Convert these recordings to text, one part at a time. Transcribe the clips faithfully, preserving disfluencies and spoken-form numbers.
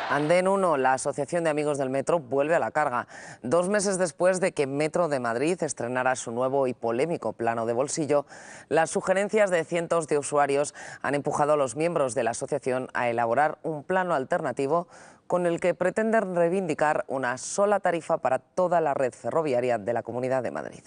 Andén uno, la Asociación de Amigos del Metro, vuelve a la carga. Dos meses después de que Metro de Madrid estrenara su nuevo y polémico plano de bolsillo, las sugerencias de cientos de usuarios han empujado a los miembros de la asociación a elaborar un plano alternativo con el que pretenden reivindicar una sola tarifa para toda la red ferroviaria de la Comunidad de Madrid.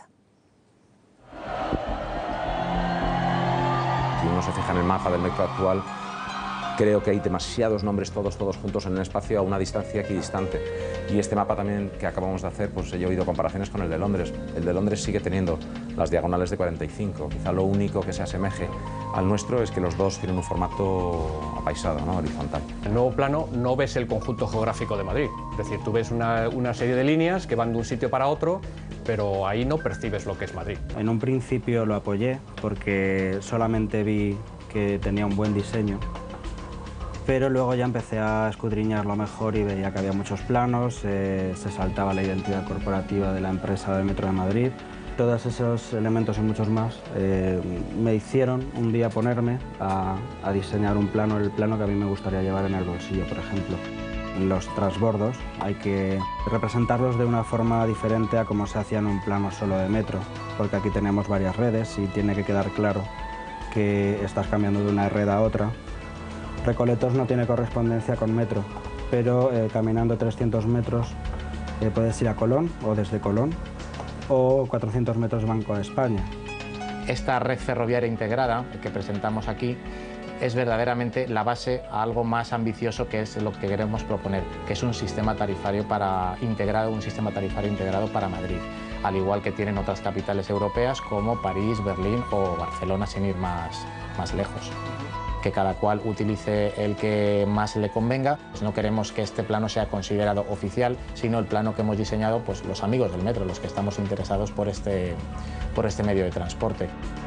Si uno se fija en el mapa del metro actual, creo que hay demasiados nombres todos, todos juntos en un espacio a una distancia equidistante. Y este mapa también que acabamos de hacer, pues he oído comparaciones con el de Londres. El de Londres sigue teniendo las diagonales de cuarenta y cinco. Quizá lo único que se asemeje al nuestro es que los dos tienen un formato apaisado, ¿no? Horizontal. En el nuevo plano no ves el conjunto geográfico de Madrid. Es decir, tú ves una, una serie de líneas que van de un sitio para otro, pero ahí no percibes lo que es Madrid. En un principio lo apoyé porque solamente vi que tenía un buen diseño. Pero luego ya empecé a escudriñarlo mejor y veía que había muchos planos, eh, se saltaba la identidad corporativa de la empresa del Metro de Madrid. Todos esos elementos y muchos más eh, me hicieron un día ponerme a, a diseñar un plano, el plano que a mí me gustaría llevar en el bolsillo, por ejemplo. Los transbordos hay que representarlos de una forma diferente a como se hacía en un plano solo de metro, porque aquí tenemos varias redes y tiene que quedar claro que estás cambiando de una red a otra. Recoletos no tiene correspondencia con metro, pero eh, caminando trescientos metros eh, puedes ir a Colón o desde Colón, o cuatrocientos metros Banco de España. Esta red ferroviaria integrada que presentamos aquí es verdaderamente la base a algo más ambicioso, que es lo que queremos proponer, que es un sistema tarifario para integrado, un sistema tarifario integrado para Madrid, al igual que tienen otras capitales europeas como París, Berlín o Barcelona, sin ir más, más lejos. Que cada cual utilice el que más le convenga. Pues no queremos que este plano sea considerado oficial, sino el plano que hemos diseñado pues, los amigos del metro, los que estamos interesados por este, por este medio de transporte.